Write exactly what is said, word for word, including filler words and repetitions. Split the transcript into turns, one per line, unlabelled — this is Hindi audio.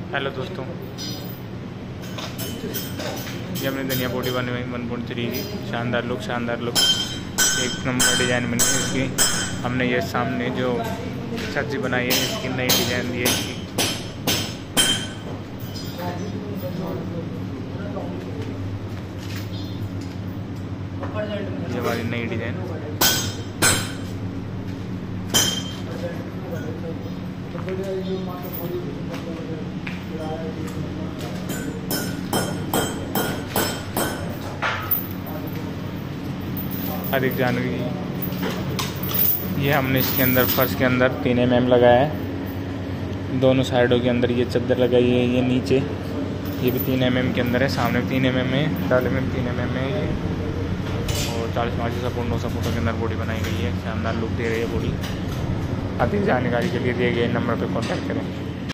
हेलो दोस्तों, ये हमने धनिया बॉडी बनी हुई वन पॉइंट थ्री की शानदार लुक शानदार लुक एक नंबर डिज़ाइन बनी है इसकी। हमने ये सामने जो छज्जी बनाई है इसकी नई डिज़ाइन दी है इसकी। ये हमारी नई डिज़ाइन अधिक जानकारी ये हमने इसके अंदर फर्श के अंदर तीन एम एम लगाया है। दोनों साइडों के अंदर ये चादर लगाई है। ये नीचे ये भी तीन एम एम के अंदर है, सामने भी तीन एम एम है, डाले में तीन एम एम है ये। और चालीस पाँच सपोर्ट नौ सपोर्टों के अंदर बॉडी बनाई गई है। शानदार लुक दे रही है बॉडी। अधिक जानकारी के लिए दिए गए नंबर पर कॉन्टैक्ट करें।